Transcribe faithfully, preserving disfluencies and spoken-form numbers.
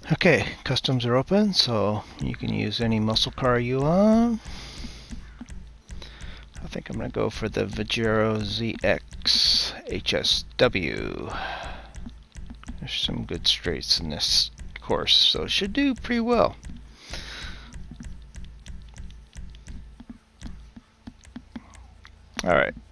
Okay, customs are open, so you can use any muscle car you want. I think I'm going to go for the Vajero Z X H S W. There's some good straights in this course, so it should do pretty well. Alright,